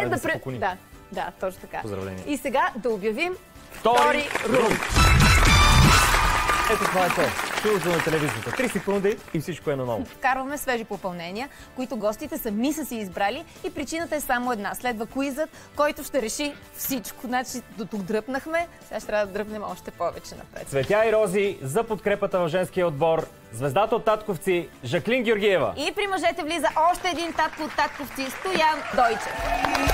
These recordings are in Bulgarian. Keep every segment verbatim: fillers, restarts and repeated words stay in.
Хайде да, да се пре... поклоним. Да, да, точно така. Поздравления. И сега да обявим Втори рунд. Ето това е то. Чудото на телевизията. три секунди и всичко е наново. Вкарваме свежи попълнения, които гостите сами са си избрали и причината е само една. Следва куизът, който ще реши всичко. Значи до тук дръпнахме, сега ще трябва да дръпнем още повече напред. Цветя и рози за подкрепата в женския отбор. Звездата от Татковци Жаклин Георгиева. И при мъжете влиза още един татко от Татковци Стоян Дойчев.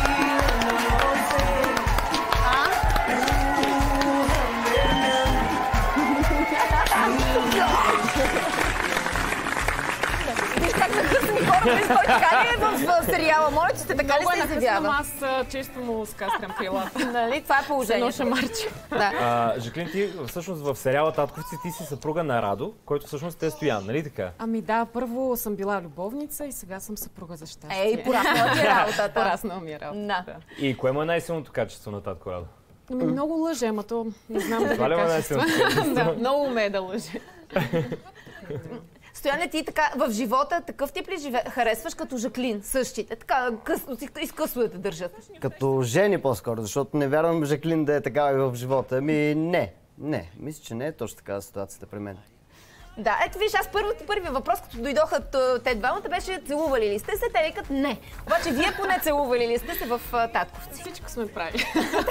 Виж как на късни хора, той така ли е в сериала? Моля, че сте така ли се изявява? Аз често му скастрям крилата. Нали? Това е положението. Едно шамарче. Да. А, Жаклин, ти всъщност в сериала Татковци ти си съпруга на Радо, който всъщност е Стоян, нали така? Ами да, първо съм била любовница и сега съм съпруга за щастие. Ей, пораснала ти е работата. Пораснала ми е работата. Да. И кое му е най-силното качество на татко Радо? Ами много лъже, ама то не знам дали Това ли е му е качество. най-силното? Да, много умее да лъже. Стояне, ти така в живота такъв тип ли живе... харесваш като Жаклин? Същите. Така късно си изкъсно да те държат. Като жени по-скоро, защото не вярвам Жаклин да е такава и в живота. Ами не, не. Мисля, че не е точно такава ситуацията при мен. Да, ето виж, аз първият, първият въпрос, като дойдоха те двамата, беше целували ли сте се? Те викат не. Обаче вие поне целували ли сте се в а, Татковци? Всичко сме правили.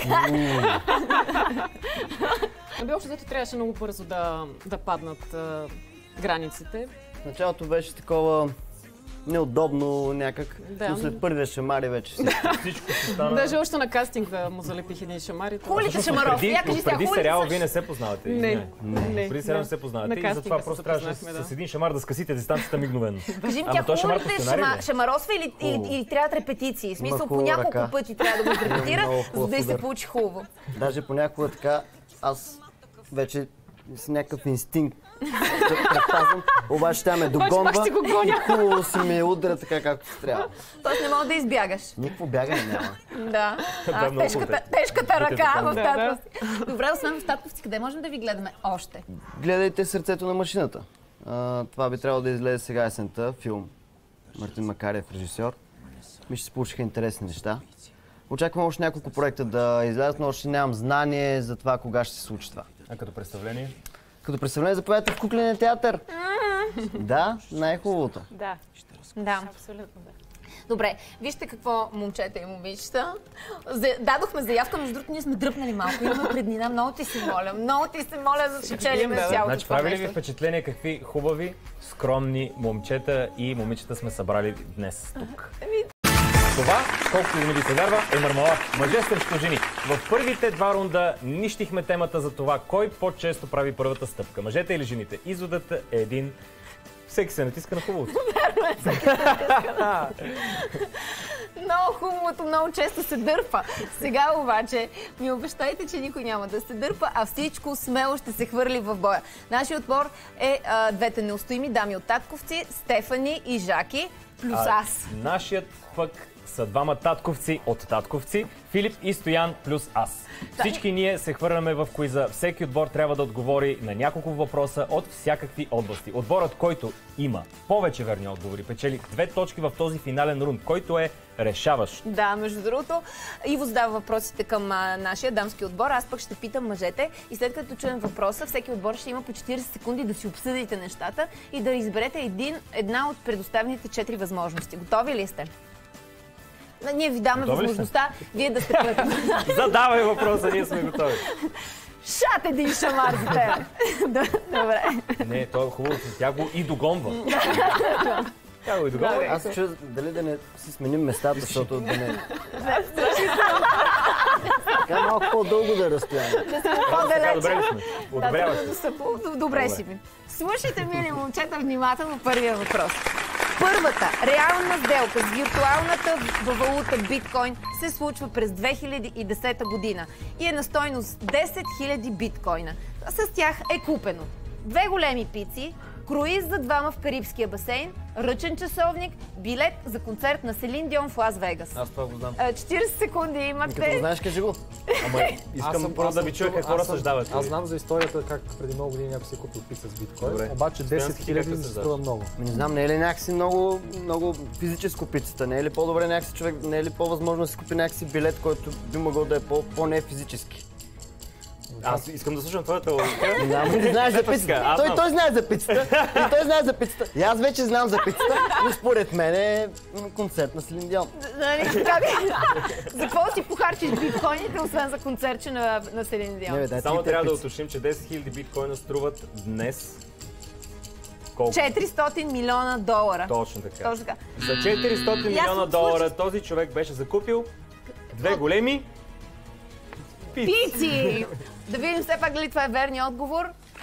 Ами общо взето трябваше много бързо да, да паднат а, границите. В началото беше такова неудобно някак, Да. но след първия шамари вече си. Всичко си стана... Даже още на кастинга му залепих един шамар и това. Хулите Шамаров, Преди, я кажи сега, преди хули сериала са- вие не се познавате. Не, не. Преди сериала не се познавате На и затова кастинга просто се трябваше запознахме, с, да. с един шамар да скъсите дистанцията мигновено. Кажи ми, Ама тя той шамар хубаво по ли сценарий шама, ли е? шамаросва или, или, Хубаво. или трябват репетиции? В смисъл, Има по хубава няколко ръка. пъти трябва да го репетира, Много за хубав да й се удар. получи хубаво. Даже понякога така, аз вече с някакъв инстинкт да предпазвам, обаче тя ме догонва пак ще го гоня. и хубаво си ме удра така както се трябва. Тоест не мога да избягаш. Никакво бягане няма. Да. А, много тежката, хубаво. тежката ръка в Да, да. Татковци. Добре, освен в Татковци, къде можем да ви гледаме още? Гледайте Сърцето на машината. А, това би трябвало да излезе сега есента, филм. Мартин Макарев, режисьор. Ми ще се получиха интересни неща. Очаквам още няколко проекта да излязат, но още нямам знание за това кога ще се случи това. А като представление? Като представление заповядайте в кукления театър. Да, най-хубавото. Да, Да. абсолютно да. Добре, вижте какво, момчета и момичета. За- Дадохме заявка, между другото ние сме дръпнали малко. Имаме преднина, много ти се моля. Много ти се моля, за да челиме да. цялото Значи, това прави ли ви нещо. впечатление какви хубави, скромни момчета и момичета сме събрали днес тук? Това, колкото и да не ви се вярва, е мармалат. Мъже срещу жени. В първите два рунда нищихме темата за това кой по-често прави първата стъпка. Мъжете или жените. Изводът е един. Всеки се натиска на хубавото. Много хубавото, много често се дърпа. Сега обаче ми обещайте, че никой няма да се дърпа, а всичко смело ще се хвърли в боя. Нашият отбор е а, двете неустоими дами от Татковци, Стефани и Жаки, плюс А, аз. Нашият пък са двама татковци от Татковци, Филип и Стоян плюс аз. Всички ние се хвърляме в куиза. Всеки отбор трябва да отговори на няколко въпроса от всякакви области. Отборът, който има повече верни отговори, печели две точки в този финален рунд, който е решаващ. Да, между другото, Иво задава въпросите към а, нашия дамски отбор, аз пък ще питам мъжете и след като чуем въпроса, всеки отбор ще има по четирийсет секунди да си обсъдите нещата и да изберете един, една от предоставените четири възможности. Готови ли сте? Да, ние ви даме Готови ли възможността, вие да сте първи. Задавай въпроса, ние сме готови. Шат един шамар за теб. Да, добре. Не, то е хубаво, тя го и догонва. Тя го и догонва. Аз се чуя дали да не си сменим местата, защото да не... Така малко по-дълго да е разстояние. Така, По-далече. добре ли сме? Одобряваш ли? Са по- Добре си ми. Слушайте, мили момчета, внимателно първия въпрос. Първата реална сделка с виртуалната валута биткоин се случва през две хиляди и десета година и е на стойност десет хиляди биткоина. С тях е купено две големи пици, круиз за двама в Карибския басейн, ръчен часовник, билет за концерт на Селин Дион в Лас Вегас. Аз това го знам. четирийсет секунди Като го имате. знаеш, кажи го. Ама искам просто да ви чуя какво разсъждавате. Аз знам за историята как преди много години някой си е купил пица с биткоин, Добре. обаче десет хиляди как ми се струва много. Не знам, не е ли някакси много, много физическо пицата? Не е ли по-добре някакси човек, не е ли по-възможно да си купи някакси билет, който би могъл да е по-не физически? Аз искам да слушам твоята логика. Няма да знаеш за пицата. Аз Той, знам. той знае за пицата. И той знае за пицата. И аз вече знам за пицата, но според мен е м, концерт на Селин Дион. Нали, така би- За какво си похарчиш биткоините, освен за концертче на, на Селин Не, Дион? бе, дай Само ти трябва да пици. уточним, че десет хиляди биткоина струват днес колко? четиристотин милиона долара. Точно така. Точно така. За четиристотин И аз милиона съм долара случай- този човек беше закупил две големи пици. Пици! Да видим все пак дали това е верният отговор.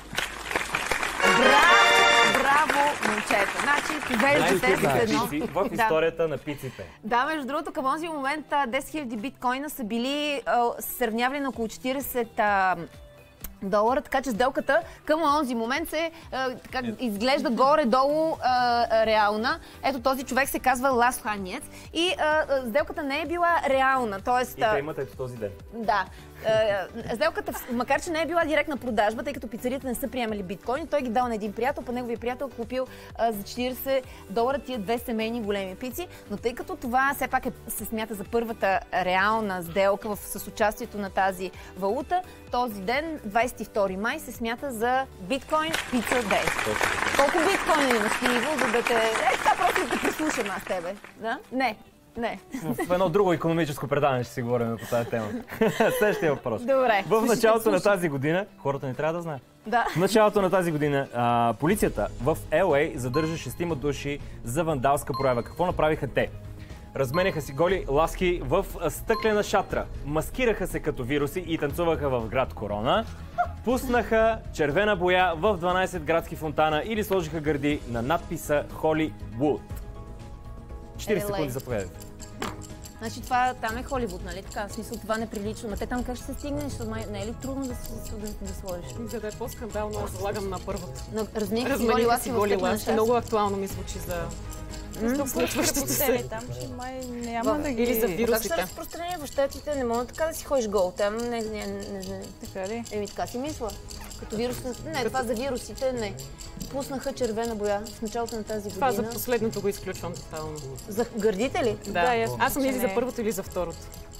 Браво! Браво, момчета! Значи, повеждате с едно. Пици в Да. историята на пиците. Да, между другото, към този момент а, десет хиляди биткоина са били а, сравнявали на около четирийсет а, долара, така че сделката към онзи момент се а, така, изглежда горе-долу а, а, реална. Ето този човек се казва Лас Ханец и а, а, сделката не е била реална, т.е. И те имат ето този ден. Да. Е, Сделката, макар че не е била директна продажба, тъй като пицарията не са приемали биткоини, той ги дал на един приятел, па неговия приятел купил а, за четирийсет долара тия две семейни големи пици. Но тъй като това все пак е, се смята за първата реална сделка в, с участието на тази валута, този ден, двадесет и втори май, се смята за биткоин пица дей. Колко биткоини имаш ти, Иво, за да те... Е, така просто да те прислушам аз тебе. Да? Не. Не. В едно друго икономическо предаване ще си говорим по тази тема. Следващия въпрос. Добре. В началото на тази година, хората не трябва да знаят. Да. В началото на тази година а, полицията в Ел Ей задържа шестима души за вандалска проява. Какво направиха те? Разменяха си голи ласки в стъклена шатра, маскираха се като вируси и танцуваха в град Корона, пуснаха червена боя в дванадесет градски фонтана или сложиха гърди на надписа Холивуд. четирийсет секунди заповядайте. Значи това там е Холивуд, нали така? В смисъл това не прилича. Ма те там как ще се стигнеш? Защото май- Не е ли трудно да, си- да, да, да сложиш? За да е по-скандално, аз залагам на първото. На, размиха си голи Размениха ласки си в голи стъклена ласки. шаша. Много актуално ми звучи за случващото се. Там ще май няма да ги... Или за Как ще вирусите. разпространя в щатите? Не мога така да си ходиш гол. Там не, не, не, не, не. Така ли? Еми така си мисля. Като вирус... Не, това за вирусите не. Пуснаха червена боя в началото на тази Това за година. последното го изключвам тотално. За гърдите ли? Да, Да, ясно, аз съм че или за не е. първото, или за второто.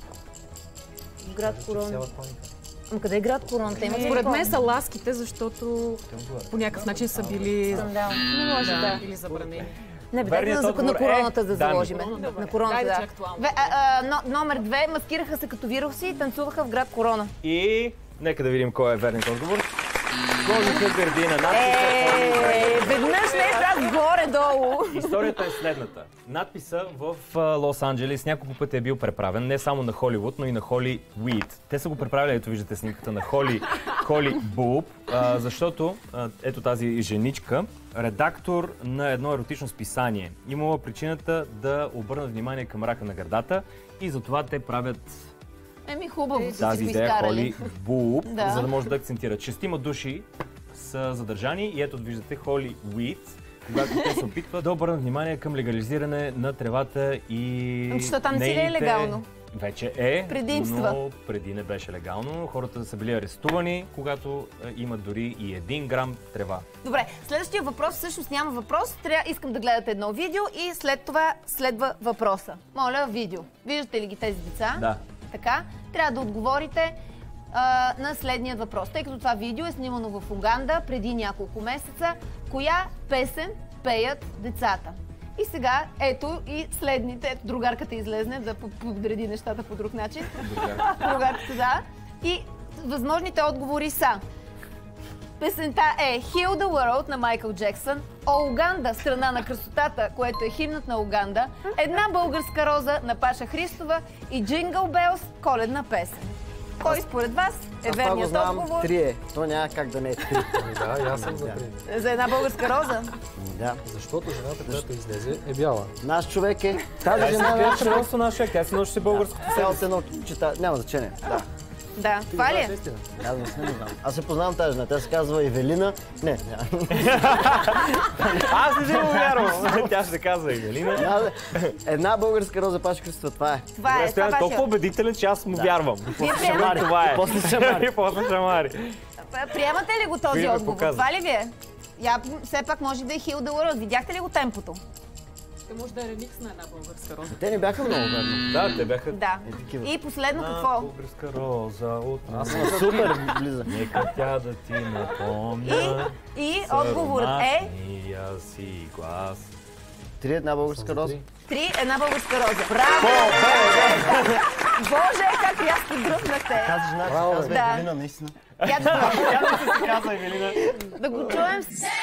В град Корон. Ама къде е град Корон? Те имат ли Според такова? мен са ласките, защото по някакъв начин са били Скандал. Не може да, да. или забранени. Не, бе, дайте Верният на, отговор на короната е да Дани. заложим. Добре. На короната, Хайде, да. че е актуално. Ве, а, а, но, номер две, маскираха се като вируси и танцуваха в град Корона. И нека да видим кой е верният отговор. Сложиха гърди на надписа Е, веднъж не е так горе-долу. Историята е следната. Надписа в а, Лос-Анджелес няколко пъти е бил преправен, не само на Холивуд, но и на Холивуд. Те са го преправили, ето виждате снимката на Холи, Холи Буб, а, защото а, ето тази женичка, редактор на едно еротично списание, имала причината да обърнат внимание към рака на гърдата и затова те правят Еми хубаво са тази си го идея изкарали. Холи Буб, Да. за да може да акцентират. Шестима души са задържани и ето виждате Холивуд, когато те се опитват да обърнат внимание към легализиране на тревата и Ами, защото там не си ли е нейните- легално? Вече е, Предимства. но преди не беше легално. Хората са били арестувани, когато е, имат дори и един грам трева. Добре, следващия въпрос всъщност няма въпрос. Трябва, искам да гледате едно видео и след това следва въпроса. Моля, видео. Виждате ли ги тези деца? Да. Така. Трябва да отговорите а, на следният въпрос. Тъй като това видео е снимано в Уганда преди няколко месеца, коя песен пеят децата? И сега, ето и следните. Ето, другарката излезне да подреди нещата по друг начин. Другарката, да. И възможните отговори са: песента е Heal the World на Майкъл Джексън, О Уганда, страна на красотата, което е химнът на Уганда, Една българска роза на Паша Христова и Jingle Bells, коледна песен. Кой според вас е Аз това го верният знам, отговор три е. То няма как да не е три. Ами да, и аз съм за три. за Една българска роза? Да. Защото жената, която излезе, е бяла. Наш човек е. Тази Тя си жена е наш пиеше човек. просто нашия, тя си носеше българското. Цялото едно чета. Няма значение. Да. Да, това ли е? Аз не знам. Аз се познавам тази жена. Тя се казва Евелина. Не, няма. Аз не си го вярвам. Тя ще се казва Евелина. Една българска роза, Пашо Христова, това е. Това е, това е толкова убедителен, че аз му вярвам. Шамари. Това е. После шамари. После шамари. Приемате ли го този Вие ме отговор? показвате. Това ли ви е? Я, все пак може да е Хил Деларос. Видяхте ли го темпото? Те може да е ремикс на една българска роза. Те не бяха много верно. Да, те бяха... Да. И последно какво? Българска роза от Аз съм супер близа. Нека тя да ти напомня. И, и отговорът е Ароматния си глас. Три една българска роза. три, една българска роза. Браво! Боже, как рязко дръпнахте. Тази жена се казва Да. Евелина, наистина. Я да, Тя да се казва Евелина. да го чуем.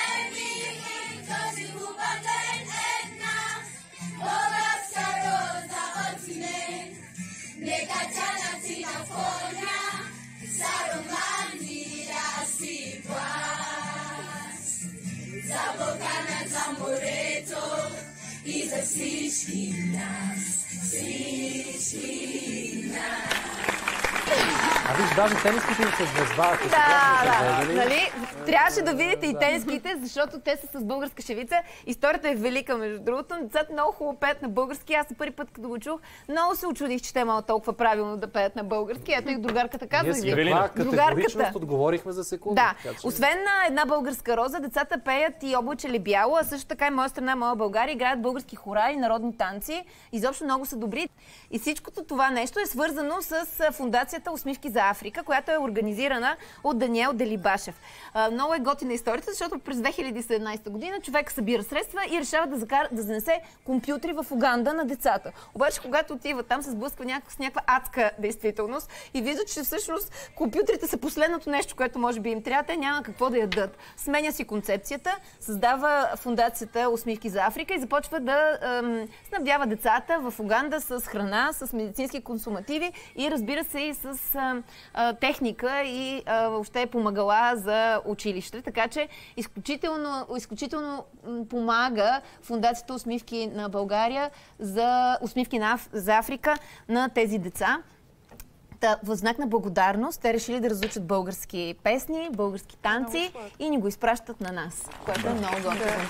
А виж, даже тениските им се звездват. Да, да, нали? Трябваше да видите и тенските, защото те са с българска шевица. Историята е велика, между другото. Децата много хубаво пеят на български. Аз за първи път, като го чух, много се очудих, че те имат толкова правилно да пеят на български. Ето и другарката каза. Ние с и вие. каква категоричност Другарката. отговорихме за секунда. Да, така че- освен на една българска роза, децата пеят и облаче ли бяло, а също така и моя страна, моя България, играят български хора и народни танци. Изобщо много са добри. И всичкото това нещо е свързано с фундацията Усмивки за Африка, която е организирана от Даниел Делибашев. А, много е готина историята, защото през две хиляди и седемнадесета година човек събира средства и решава да, закара, да занесе компютри в Уганда на децата. Обаче, когато отива там, се сблъсква някак, с някаква адска действителност и вижда, че всъщност компютрите са последното нещо, което може би им трябва. Те няма какво да ядат. Сменя си концепцията, създава фундацията Усмивки за Африка и започва да ем, снабдява децата в Уганда с храна, с медицински консумативи и разбира се и с а, а, техника и а, въобще помагала за училище. Така че изключително, изключително м, помага фундацията Усмивки на България за Усмивки на Аф... за Африка на тези деца. Та, в знак на благодарност те решили да разучат български песни, български танци и ни го изпращат на нас, което е много готино.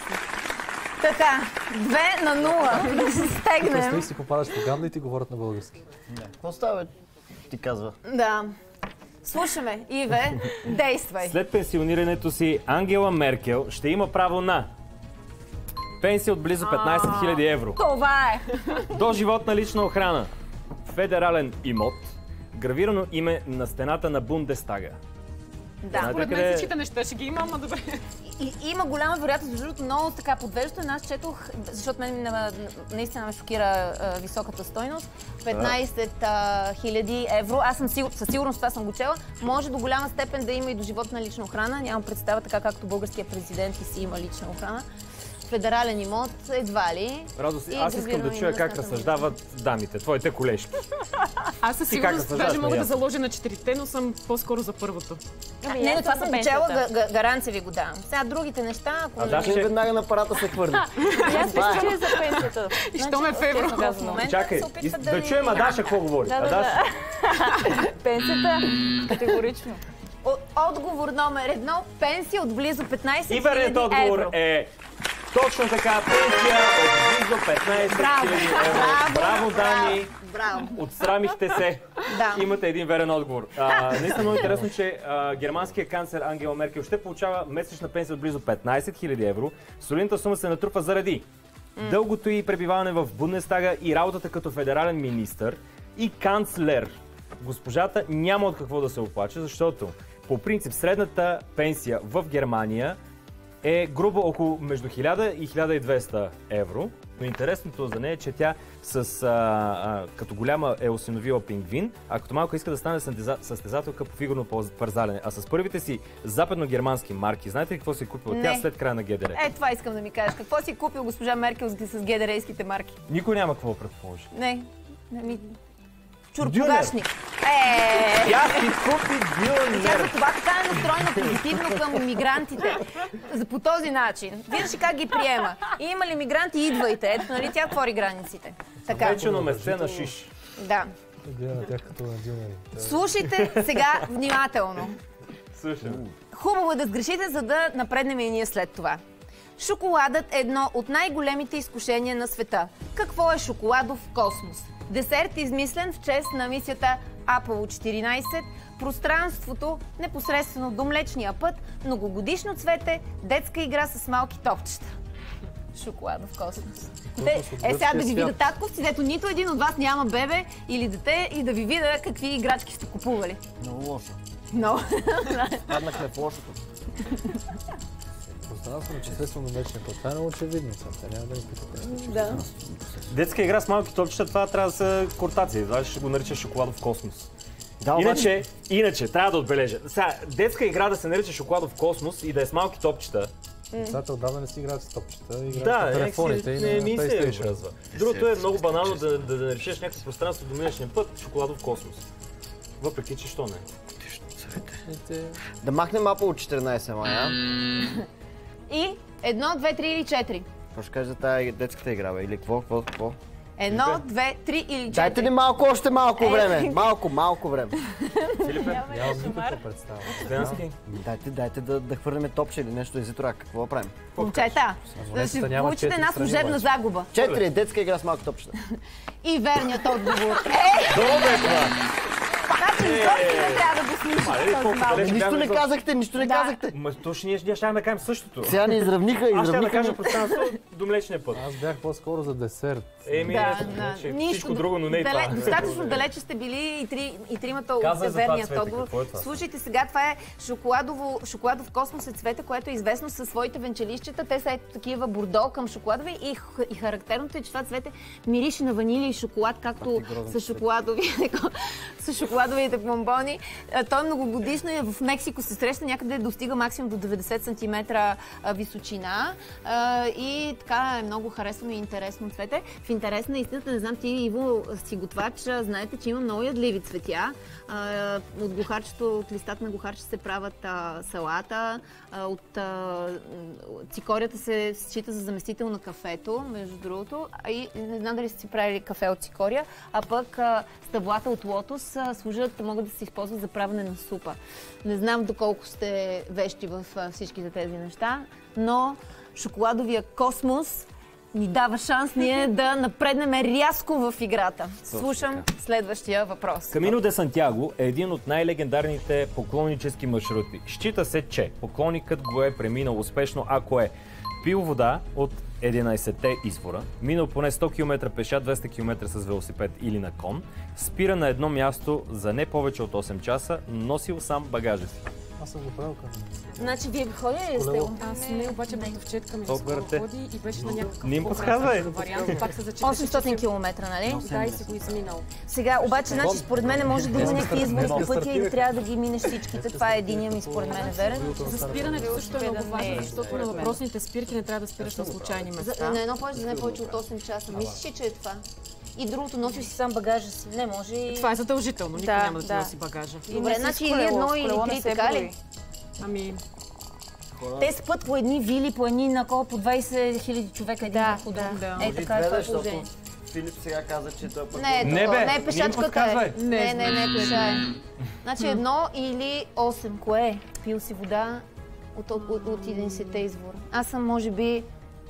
Така, две на нула. Да се стегнем. Представи си, попадаш в Уганда и ти говорят на български. Какво става, бе? Ти казва. Да. Слушаме, Иве, действай. След пенсионирането си Ангела Меркел ще има право на пенсия от близо петнадесет хиляди евро, Това е. доживотна лична охрана, федерален имот, гравирано име на стената на Бундестага. Да. Знаете Според къде мен е? всичките неща ще ги има, ама добре. И, има голяма вероятност, между другото, много така подвеждащо. Аз четох, защото мен на- наистина ме шокира а, високата стойност. петнадесет хиляди евро. Аз съм сигур, със сигурност това съм го чела. Може до голяма степен да има и доживотна лична охрана. Нямам представа така, както българския президент и си има лична охрана. Федерален имот, едва ли. Радост, И аз искам да гравирано чуя име как на стената. разсъждават дамите, твоите колежки. Аз със Ти как сигурност разсъждаваш, даже мога да Мария? заложа на четирите, но съм по-скоро за първото. А, не, но това съм го чела, га- га- гаранция ви го давам. Сега другите неща, ако А, не... да, Ще веднага на парата се хвърли. Аз мисля, че е за пенсията. И що ме в евро? В момента Чакай, се и- опитват да ни- чуем Адаша какво говори. Да, да, Адаша, Пенсията категорично. О- Отговор номер едно. Пенсия от близо петнадесет и верният хиляди отговор евро. е точно така, пенсия от близо петнадесет хиляди евро. Браво, Дани! Браво. Отсрамихте се. Да. Имате един верен отговор. А, наистина много интересно, че а, германският канцлер Ангела Меркел ще получава месечна пенсия от близо петнадесет хиляди евро. Солидната сума се натрупва заради дългото и пребиваване в Бундестага и работата като федерален министър и канцлер. Госпожата няма от какво да се оплаче, защото по принцип средната пенсия в Германия е грубо около между хиляда и хиляда и двеста евро. Но интересното за нея е, че тя с, а, а, като голяма е осиновила пингвин, а като малко иска да стане състеза- състезателка по фигурно парзалене. А с първите си западногермански марки, знаете ли какво си е купила Не. тя след края на ГДР? Е, това искам да ми кажеш. Какво си купил госпожа Меркел с, с гедерейските марки? Никой няма какво предположи. Не. Не ми... Чурпогашник. Е, Тя си купи тя за Дюнер. това така е настроена позитивно към мигрантите. За по този начин. Виждаш ли как ги приема. И има ли мигранти, идвайте. Ето, нали, тя отвори границите. Така. Вечено месце на шиш. Да. Гледа на тях като на дюнери. Слушайте сега внимателно. Слушай. Хубаво е да сгрешите, за да напреднем и ние след това. Шоколадът е едно от най-големите изкушения на света. Какво е шоколадов космос? Десерт, измислен в чест на мисията Аполо четиринайсет, пространството непосредствено до Млечния път, многогодишно цвете, детска игра с малки топчета. Шоколадов космос. Те, е, сега да ви видя татковци, дето нито един от вас няма бебе или дете и да ви видя какви играчки сте купували. Много лошо. Но. Паднахме в лошото. Пространство на числествено млечния път. Това е много очевидно. Те няма да ни питате. Да. Детска игра с малки топчета, това трябва да са кортации. Това ще го нарича шоколадов космос. Да, Иначе, иначе, трябва да отбележа. Сега, детска игра да се нарича шоколадов космос и да е с малки топчета. Децата отдавна не си играят с топчета, играят Да, на телефоните и не на ми се PlayStation. връзва. Другото е много банално да, да, да решиш някакво пространство до миличния път, шоколадов космос. Въпреки, че що не. Да махнем Аполо четиринайсет, Майя. И едно, две, три или четири. Какво ще кажеш за тази детската игра, бе? Или какво, какво, какво? Едно, две, три или четири. Дайте ни малко, още малко време. Малко, малко време. Филипе, Нямам никаква представа. Стенски. Дайте, дайте да, да хвърляме топче или нещо езиторак. Какво да правим? Момчета, да монетата си няма получите четири една страни, служебна обаче. загуба. Четири, детска игра с малко топчета. И верният отговор е... Долу е това! Значи изобщо не трябва да го слушате Мале, този колко малък. далеч Нищо не бяхме за- казахте, нищо не Да. казахте. Ма точно ние ние ще да кажем същото. Сега ни изравниха, Аз ще да изравниха кажа ни. пространство до Млечния път. Аз бях по-скоро за десерт. Еми, Да, ето, да. че Нищо всичко друго, но не и дале- това. Достатъчно далече сте били и, три, и тримата от Казвай за това верният цвете, отговор. какво е това? Слушайте сега, това е шоколадово, шоколадов космос е цвете, което е известно със своите венчелищата. Те са ето такива бордо към шоколадови и, х- и характерното е, че това цвете мирише на ванилия и шоколад, както с шоколадови, с шоколадовите бомбони. А, той е многогодишно и в Мексико се среща, някъде достига максимум до деветдесет сантиметра а, височина а, и така е много харесвано и интересно цвете. В интерес на истината, не знам ти, Иво, си готвач, а, знаете, че има много ядливи цветя. А, от глухарчето, от листата на глухарче се правят а, салата, а, от а, цикорията се счита за заместител на кафето, между другото. А и не знам дали сте си правили кафе от цикория, а пък а, стъблата от лотос а, служат, могат да се използват за правене на супа. Не знам доколко сте вещи в а, всичките тези неща, но шоколадовия космос ни дава шанс ние да напреднем рязко в играта. Слушам следващия въпрос. Камино де Сантяго е един от най-легендарните поклоннически маршрути. Счита се, че поклонникът го е преминал успешно, ако е пил вода от единайсетте извора, минал поне сто километра пеша, двеста километра с велосипед или на кон, спира на едно място за не повече от осем часа, носил сам багажа си. Аз съм го правил към. Значи, вие ходили ли сте? Колело. Аз не, обаче братовчетка ми Толкова скоро ръце. ходи и беше на някакъв Не им по-красив подсказвай. вариант. Пак се зачиташе, осемстотин че се- километра, нали? Да, и си го изминал. Сега, обаче, значи, според мен може да има някакви извори по пътя и да стартираха. трябва да ги минеш всичките. Това е единия ми, според мен, е верен. За спирането също е много Велосипедът не важно, е, защото според на мен. въпросните спирки не трябва да спираш на случайни За, места. на едно повече, за не повече от осем часа. Мислиш ли, че е това? И другото, носиш си сам багажа си. Не може и... Това е задължително, никой Да, няма да ти да. носи багажа. Добре, не си значи с или колело, едно, с или колело не три, се така ли? брои. Ами, Те спът по едни вили, по едни на колко, по двайсет хиляди човека един Да, върху друг. да. Е, така е това положение. Филип сега каза, че той път... Не, е Не, такова, бе, не не е им пешачката подсказвай. е. Не, не, не е пеша е. Значи едно или осем, кое е? Пил си вода от, от, от, от единайсетте извора. Аз съм може би...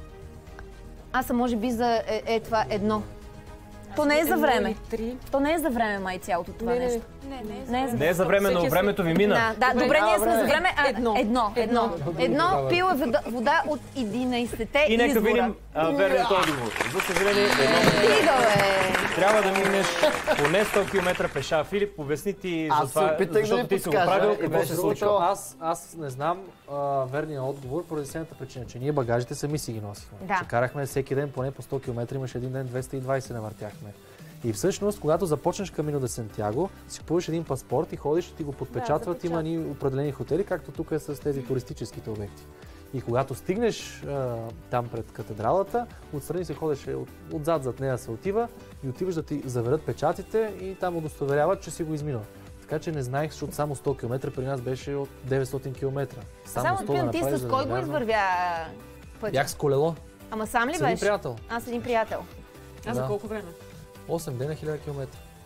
Аз съм може би за е, е това едно. То не е за едно време. или три. То не е за време, май, цялото това Не, не, нещо. Не, не, Не е за Не е за време, но Всеки е времето ви мина. Да, да, Добре, добре, ние а, сме за време. време. А, Едно. Едно. Едно. Едно Едно. пил е вода, вода от единайсетте И нека извора. видим а, верният отговор. За съжаление, едно. Стига, бе! Трябва да минеш поне сто километра пеша. Филип, обясни ти за Аз се това, опитах да защото ви ти си го подскажа правил, и какво беше се случило. случва. Аз, аз не знам а, верния отговор поради следната причина, че ние багажите сами си ги носихме. Да. Че карахме всеки ден поне по сто километра, имаше един ден двеста и двайсет навъртяхме. И всъщност, когато започнеш Камино де Сантяго, си купуваш един паспорт и ходиш и ти го подпечатват. Да, Има ни определени хотели, както тук е с тези туристическите обекти. И когато стигнеш а, там пред катедралата, отстрани се ходеше, от, отзад зад нея се отива и отиваш да ти заверят печатите и там удостоверяват, че си го изминал. Така че не знаех, защото само сто километра при нас беше от деветстотин километра. Само сто да питам, ти направиш, с за кой да го е вярно. извървя пътя? Бях с колело. Ама сам ли С един беше? приятел. Аз с един приятел. А за Да. колко време? осем дена, хиляда километра.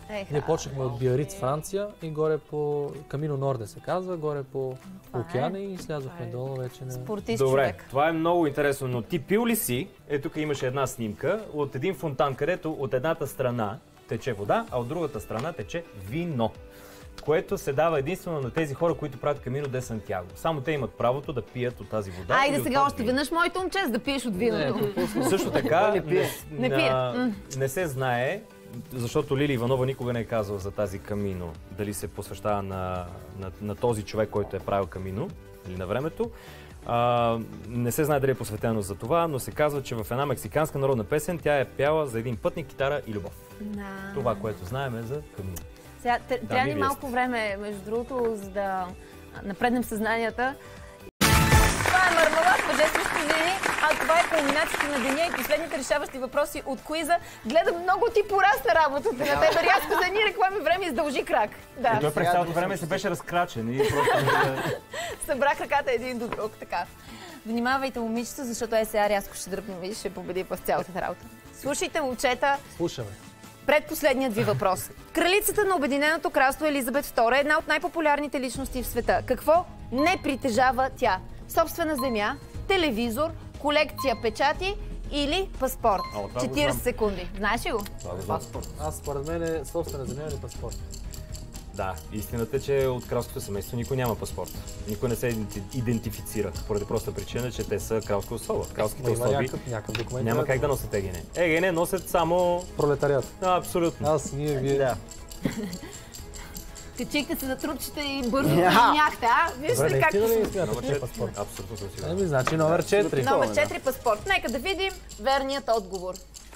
Еха, Ние почнахме от Биариц, Франция и горе по Камино Норде се казва, горе по океана и слязохме долу вече на... Спортист Добре, човек. това е много интересно, но ти пил ли си, е тук имаше една снимка, от един фонтан, където от едната страна тече вода, а от другата страна тече вино, което се дава единствено на тези хора, които правят Камино де Сантяго. Само те имат правото да пият от тази вода. Айде или от сега това още вино. веднъж моето момче, за да пиеш от виното. Също така Не пие. Не пие. на- не се знае, защото Лили Иванова никога не е казала за тази Камино, дали се посвещава на, на, на този човек, който е правил Камино или на времето. А, не се знае дали е посветено за това, но се казва, че в една мексиканска народна песен тя е пяла за един пътник, китара и любов. Да. Това, което знаем е за Камино. Сега, т- трябва ни вие малко време, между другото, за да напреднем съзнанията. Това е Мармалад, мъже срещу жени, а това е кулминацията на деня и последните решаващи въпроси от куиза. Гледам, много ти порасна работата на тебе. Рязко за едни реклами време издължи крак. Да, И той през цялото време се беше разкрачен и просто... събрах ръката един до друг, така. Внимавайте, момичета, защото е сега рязко ще дръпнем и ще победи в цялата работа. Слушайте, момчета, Слушаме. предпоследният ви въпрос. Кралицата на Обединеното кралство Елизабет втора е една от най-популярните личности в света. Какво не притежава тя? Собствена земя, телевизор, колекция печати или паспорт? О, това го четирийсет знам. секунди. Знаеш ли го? Паспорт. Аз според мен е собствена земя или паспорт. Да, истината е, че от кралското семейство никой няма паспорт. Никой не се иденти- идентифицира, поради проста причина, че те са кралска особа. Кралските Има особи някакъв, някакъв документ. няма как да носят ЕГН. ЕГН носят само... Пролетариат. А, абсолютно. Аз, ние, вие. Да. Качихте се на трупчета и бързо Я. тръгняхте, а? Добре, Вижте как... наистина ли смятате, Номер че е четири. паспорт? Абсолютно съм сигурен. Еми, значи номер четири. Номер да. четири паспорт. Нека да видим верният отговор.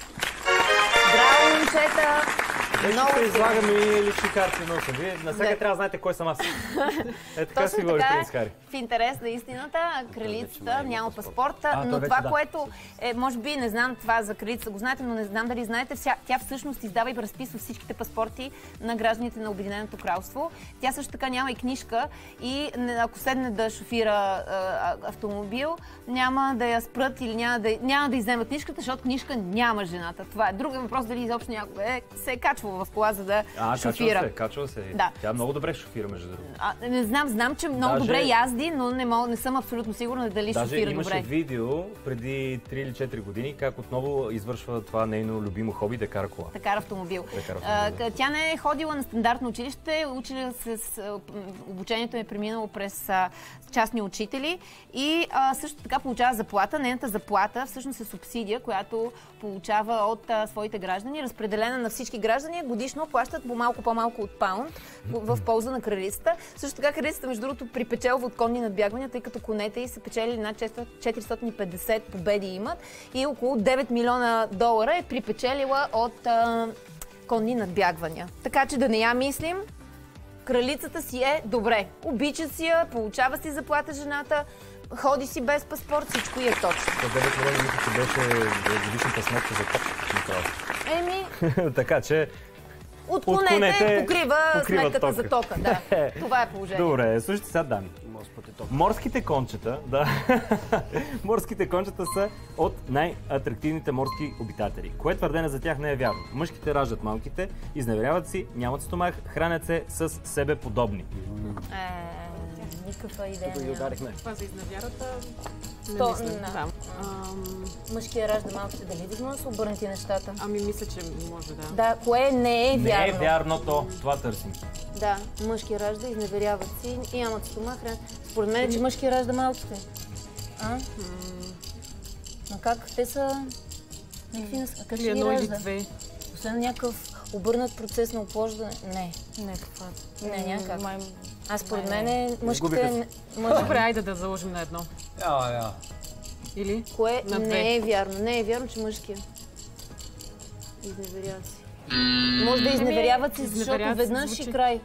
Браво, момчета! Много Ще се излагам и лични карти носа. Вие на всяка Да. трябва да знаете кой съм аз. Е, така си Точно говори така принц е. Хари. В интерес на истината, кралицата няма паспорта, А, той но вече това, да. което е, може би, не знам това за кралицата го знаете, но не знам дали знаете, вся, тя всъщност издава и разписва всичките паспорти на гражданите на Обединеното кралство. Тя също така няма и книжка и не- ако седне да шофира а, автомобил, няма да я спрат или няма да, няма да изземат книжката, защото книжка няма жената. Това е. Друг въпрос дали изобщо някога е, се е качвала в кола, за да А, качва шофира. се, качва се. Да. Тя много добре шофира, между другото. А, не знам, знам, че много Даже- добре язди, но не, мога, не съм абсолютно сигурна дали Даже шофира имаше добре. видео преди три или четири години, как отново извършва това нейно любимо хоби да кара кола. Да кара автомобил. Да кара А, автомобил, к- тя не е ходила на стандартно училище, учила се с, а, м, обучението е преминало през а, частни учители и а, също така получава заплата. Нейната заплата всъщност е субсидия, която получава от а, своите граждани, разпределена на всички граждани. Годишно плащат по малко по-малко от паунд в, в полза на кралицата. Също така кралицата, между другото, припечелва от конни надбягвания, тъй като конете й са печели над четиристотин и петдесет победи имат и около девет милиона долара е припечелила от а, конни надбягвания. Така че да не я мислим, кралицата си е добре. Обича си я, получава си заплата жената, ходи си без паспорт, всичко й е точно. То девет милиона мисля, че беше годишната сметка за ток. Еми, Така че, от От конете, конете покрива, покрива сметката тока. за тока. Да. Това е положението. добре, слушайте сега данни. Господи, то. Морските кончета, да. Морските кончета са от най-атрактивните морски обитатели. Кое твърдене за тях не е вярно? Мъжките раждат малките, изневеряват си, нямат стомах, хранят се с себе подобни. Е, никаква идея. Тук ги няма. ударихме. Това за изневярата не То, мисля. да. Да. Ам, Мъжкия ражда малките, дали да може да се обърнати нещата? ами мисля, че може да. Да, кое не е Не вярно? е вярното, това търсим. Да, мъжки ражда, изневеряват си и нямат стомах. хран- Според мен е, че мъжки ражда малките. А? Но как? Те са... Някакви нас... Как Или ще ги едно или ражда? две. Освен някакъв обърнат процес на оплождане. Не, Не, това. не, някак. Май... А според Не, мен е Изгубиха мъжките... се. не- Мъж... Добре, айде да заложим на едно. Я, я. Или? Кое На две. не е вярно? Не е вярно, че мъжкия. Изневеряват си. Може да изневеряват си, защото изневеряват се веднъж звучи. и край.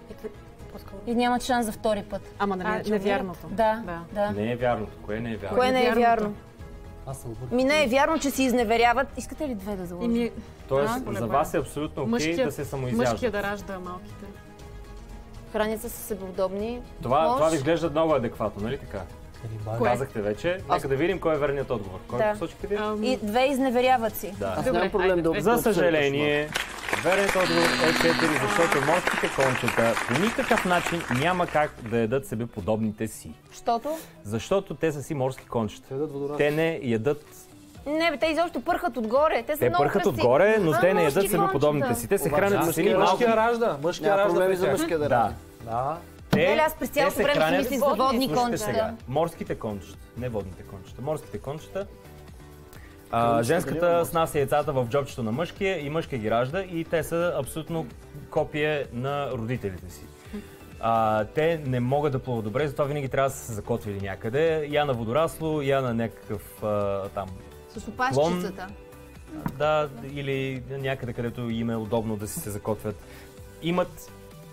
И нямат шанс за втори път. Ама А, нали, че невярното. Да, Да. да. Не е вярното. Кое не е вярно? Кое не е Невярното. вярно? Аз съм обърнал. Ми не е вярно, че си изневеряват. Искате ли две да заложим? Еми, Тоест, А, за кое? вас е абсолютно окей мъжкият, да се самоизяжда. мъжкият да ражда малките. Хранят се с себеудобни. Това, Може. това ви изглежда много адекватно, нали така? Канибали. Кое? Казахте вече. Нека да видим кой е верният отговор. Кой Да. посочихте ви? Ам, И две изневеряват си. Да. Аз Добре, нямам проблем айде, да две. За да обсъдя съжаление, Верният отговор е четири, защото морските кончета по никакъв начин няма как да ядат себе подобните си. Щото? Защото те са си морски кончета. Ядат водорасли. Те не ядат... Не, бе, те изобщо пърхат отгоре. Те са Те много пърхат красиви. отгоре, но А, те не морски ядат себе подобните кончета. си. Те се Обаче, хранят с мъжкия едни малки... Мъжкия ражда. Мъжкия Няма ражда. проблеми за при тях. мъжкия да Да. ражда. Да. Те, Еле, аз през цялото те се време си хранят- мислих за водни Слушайте кончета. сега, морските кончета, не водните кончета, морските кончета. А, Кръвни женската съгрения, снася яйцата в джобчето на мъжкия и мъжкия ги ражда и те са абсолютно копие на родителите си. А, те не могат да плуват добре, затова винаги трябва да са се закотвили някъде. Я на водорасло, я на някакъв а, там... С опашчицата. Да, или някъде, където им е удобно да си се закотвят. Имат,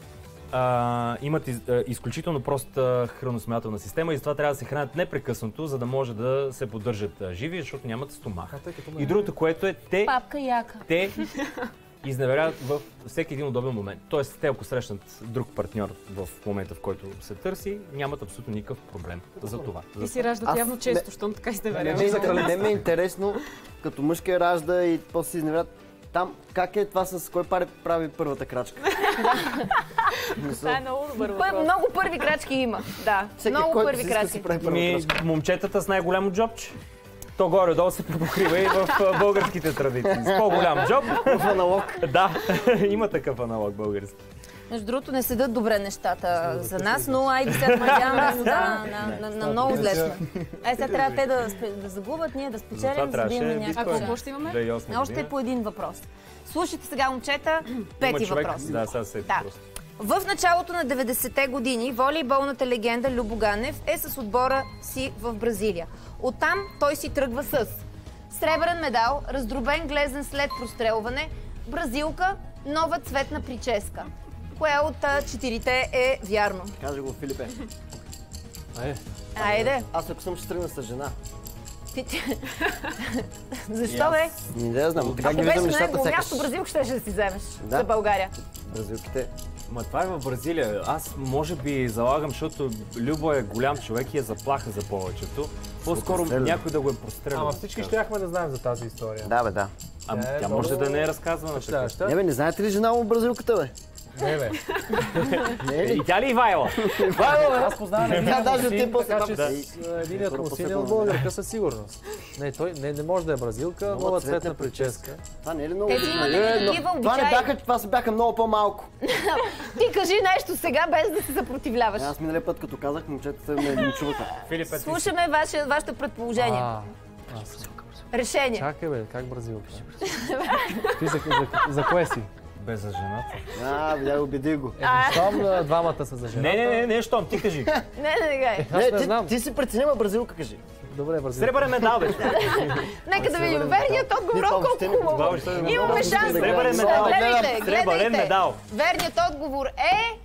а, имат из, а, изключително проста храносмилателна система и затова трябва да се хранят непрекъснато, за да може да се поддържат а, живи, защото нямат стомах. А, тъй като ме- И другото, което е, те, Папка яка. те изневеряват в всеки един удобен момент. Тоест, те ако срещнат друг партньор в момента, в който се търси, нямат абсолютно никакъв проблем за това. Ти си раждат Аз- явно често, не- щом така Не, изневеряваш. ми, е- не ми е интересно, като мъжкия ражда и после се изневерят. Там, как е това с кой пари прави първата крачка? Това е много добър Пър, въпрос. много първи крачки има. Да, Всеки, много който първи си иска, крачки. си прави първа Ми, крачка. момчетата с най-голямо джобче. То горе-долу се припокрива и в а, българските традиции. С по-голям джоб. В аналог. Да, има такъв аналог български. Между другото, не седат добре нещата за нас, но айде сега надяваме да, на, на, на много зле сме. Ай, сега трябва те да, спе- да загубят, ние да Затова спечелим, за да трябваше имаме битка. някаква А шанс. какво ще имаме? две хиляди и осма Още година. по един въпрос. Слушайте сега, момчета, пети Има човек- въпрос. Да, сега се Да. просто. В началото на деветдесетте години волейболната легенда Любо Ганев е с отбора си в Бразилия. Оттам той си тръгва с сребърен медал, раздробен глезен след прострелване, бразилка, нова цветна прическа. Кое от а, четирите е вярно? Каже го, Филипе. Е, Айде. Аз ако съм ще тръгна с жена. Ти- ти- Защо бе? Не да я знам, така Ако ги беше виждам на нещата негово място, сякаш. бразилка ще да си вземеш Да. за България. Бразилките. Ма това е в Бразилия. Аз може би залагам, защото Любо е голям човек и е заплаха за повечето. По-скоро Прострелян. някой да го е прострелял. ама всички щяхме да знаем за тази история. Да, бе, да. Ами Тя е тя може много да не е разказвана така. Впечатляваща. Не бе, не знаете ли жена му бразилката, бе? Не, бе. Не е ли? И тя ли Ивайла? Аз познавам един Тя даже му ти син, после така това- че Да. с, а, единият Първо му син е после от това, българка със сигурност. Не, той не, не може да е бразилка, Нова нова цветна цветна прическа. Това не е ли много? Те си имат Е, едни но такива Това не обичаи. бяха, това си бяха много по-малко. Ти кажи нещо сега, без да се съпротивляваш. Аз миналия път, като казах, момчетата ме линчуваха. Филип, е ти си. Слушаме ваше, вашето предположение. А, аз- Решение. Чакай, бе, как бразилка? Ти за, за, за кое си? Без за жената. А, видя, убеди го. Е, щом а, двамата са за жена. Не, не, не, не, щом, ти кажи. Не, не, не, гай. Аз Не, не ти, знам. ти си преценима бразилка, кажи. Добре, бразилка. Сребърен медал, бе. човек. Нека да видим верният отговор, това колко въобще не хубаво. Това ще- Имаме шанс. Сребърен медал. Гледайте, Сребърен гледайте. медал. Верният отговор е...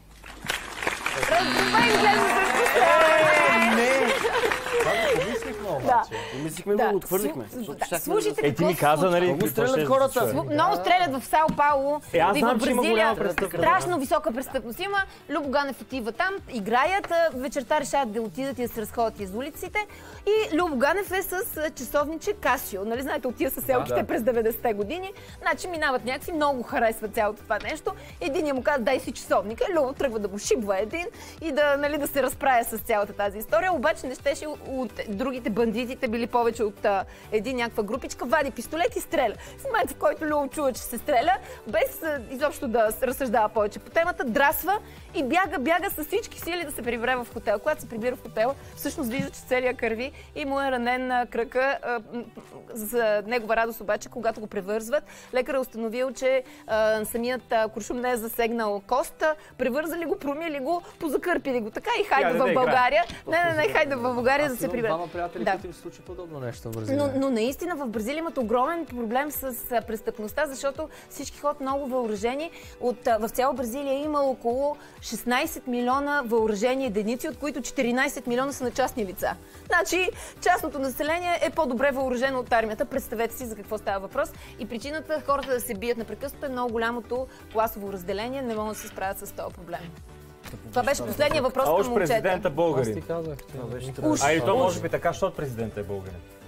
Раздробен гледно с прострелване. Помислихме Да. обаче. Мислихме Да. го, отхвърлихме. Слу- защото да, щяхме слушайте да- Е, ти ми какво каза, се нали? Много какво стрелят ще хората. се чуе? Слу- Много стрелят в Сао Пауло. Е, аз и в знам, че има Бразилия. голяма престъпност. Страшно висока престъпност има. Любо Ганев отива там, играят, а, вечерта решават да отидат и да се разходят из улиците. И Любо Ганев е с а, часовниче Касио. Нали знаете, от тия съселките Да, да. през деветдесетте години. Значи минават някакви, много харесва цялото това нещо. Единият му казва, дай си часовника. Любо тръгва да му шибва един и да, нали, да се разправя с цялата тази история. Обаче не щеше от другите бандитите, били повече от а, един някаква групичка, вади пистолет и стреля. В момента, в който Любо чува, че се стреля, без а, изобщо да се разсъждава повече по темата, драсва и бяга, бяга с всички сили да се прибере в хотел. Когато се прибира в хотела, всъщност вижда, че целият кърви и му е ранен на кръка. А, м, за негова радост обаче, когато го превързват, лекар е установил, че а, самият а, куршум не е засегнал коста, превързали го, промили го, позакърпили го. Така и хайде Хайде в да играе. България. Не, не, не, хайде в България да Аз се имам прибере. двама приятели, Да. които им се случи подобно нещо в Бразилия. Но, но наистина в Бразилия имат огромен проблем с а, престъпността, защото всички ходят много въоръжени. От, а, в цяла Бразилия има около шестнайсет милиона въоръжени единици, от които четиринайсет милиона са на частни лица. Значи, частното население е по-добре въоръжено от армията. Представете си за какво става въпрос. И причината хората да се бият непрекъснато е много голямото класово разделение. Не могат да се справят с този проблем. Това беше последния въпрос А към уж момчета. президента Аз ти българин. казах, че беше не страшно. Уж. А и то може би така, защото президента е българин.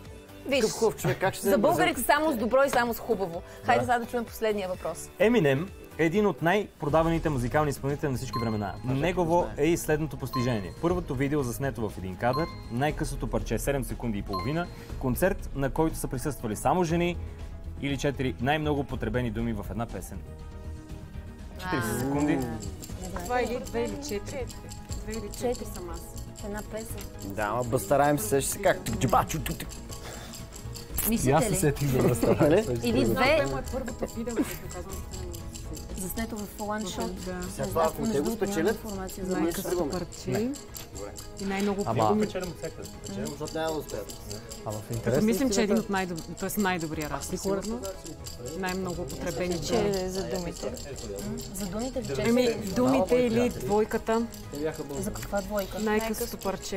Виж, Какъв хубав човек, как ще се за българите само с добро и само с хубаво. Хайде сега да чуем последния въпрос. Еминем е един от най-продаваните музикални изпълнители на всички времена. Негово е и следното постижение. Първото видео заснето в един кадър, най-късото парче седем секунди и половина, концерт, на който са присъствали само жени или четири най-много потребени думи в една песен. четирийсет секунди. Това или две или четири. Две или четири съм аз. Една песен. Да, ама бастараем се, ще се как. И аз Мислите се ли? сетих за да Нали? Или Това две, е мое първото видео, което казвам. заснето в one shot. Да. Сега това, ако те го спечелят, информация за Най-късото парче и най-много Ама- думи. защото няма да успеят. А в Като интерес мислим, че е един от най-добри, т.е. най-добрия рап, сигурно. Най-много употребени думи. Че за думите. За думите в чест. Еми, думите или двойката, За каква двойка? най-късото парче.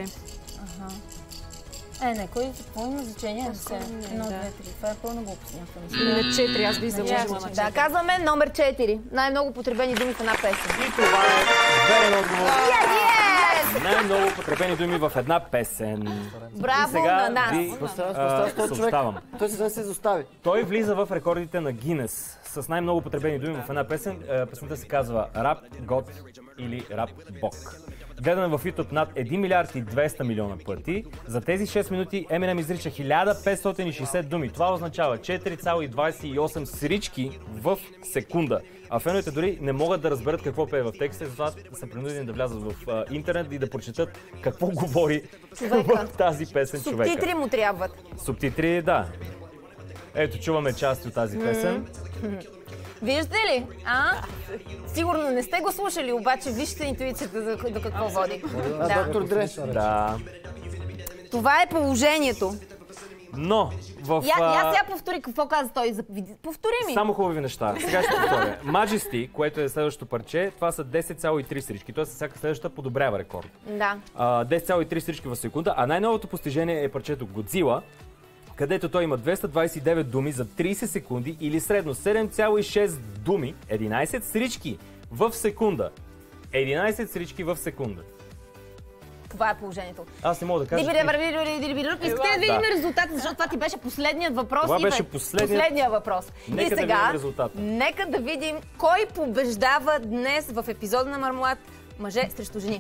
Е, не, кой какво има значение? Едно, да. две, три. Това е пълна глупост. някаква мисля. Или на четири, аз би заложила на Да, четири. казваме номер четири. Най-много потребени думи в една песен. И това е верен отговор. Най-много потребени думи в една песен. Браво И сега на нас! ви Бастарам се, а, поставя с този човек. съобщавам. Той се се изостави. Той влиза в рекордите на Гинес с най-много потребени думи в една песен. Е, Песента се казва Рап God или Рап Бог. Гледана в YouTube над един милиард и двеста милиона пъти. За тези шест минути Eminem изрича хиляда петстотин и шейсет думи. Това означава четири цяло двадесет и осем срички в секунда. А феновете дори не могат да разберат какво пее в текста, затова са принудени да влязат в а, интернет и да прочетат какво говори Човека. в тази песен човека. Субтитри му трябват. Субтитри, да. Ето, чуваме части от тази песен. Виждате ли? А? Сигурно не сте го слушали, обаче вижте интуицията за, до какво води. А, Да. доктор Дре. Да. Това е положението. Но в... Я, а, я сега повтори какво каза той. За- Повтори ми. Само хубави неща. Сега ще повторя. Majesty, което е следващото парче, това са десет цяло и три стрички. Тоест всяка следваща подобрява рекорд. Да. А, десет цяло и три стрички в секунда. А най-новото постижение е парчето Godzilla, където той има двеста двадесет и девет думи за тридесет секунди или средно седем цяло и шест думи, единадесет стрички в секунда. единадесет стрички в секунда. Това е положението. Аз не мога да кажа. Дибире, върви, върви, дибире. Искате да видим Да. резултата, защото това ти беше последният въпрос. Това Иве. беше последният- последният въпрос. Нека И да сега, видим резултата. нека да видим кой побеждава днес в епизода на Мармалад мъже срещу жени.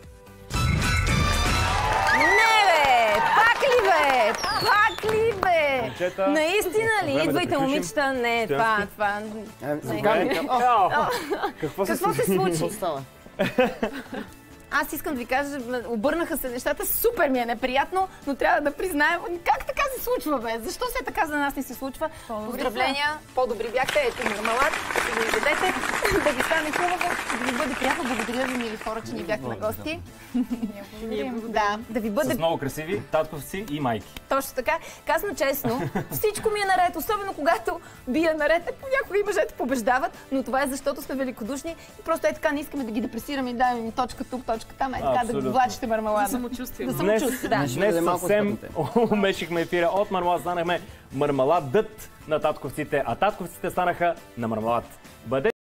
Не бе! Пак ли бе? Пак ли бе? Момчета, Наистина ли? време да Идвайте, приключим. момичета. Не, това, Стоянски. това... Ами, Не. Заповядайте. Какво се Какво се случи? Какво става? Аз искам да ви кажа, м, обърнаха се нещата, супер ми е неприятно, но трябва да признаем как така се случва, бе? Защо се така за нас не се случва? Поздравления, по-добри бяхте, ето Мармалад, ще го изядете, да ви стане хубаво, да ви бъде приятно, благодаря ви, мили хора, че ни бяхте на гости. Да, да ви бъде С много красиви татковци и майки. точно така. Казвам честно, всичко ми е наред, особено когато бия наред. Е, понякога и мъжете побеждават, но това е защото сме великодушни и просто е така, не искаме да ги депресираме и даваме им точка тук, точка там, е така да Абсолютно. го влачите Мармалада. Самочувствие. Да Днес, самочувствие, да. днес бъде малко съвсем спътните. умешихме ефира от Мармалад, станахме Мармаладът на татковците, а татковците станаха на Мармалад. Бъде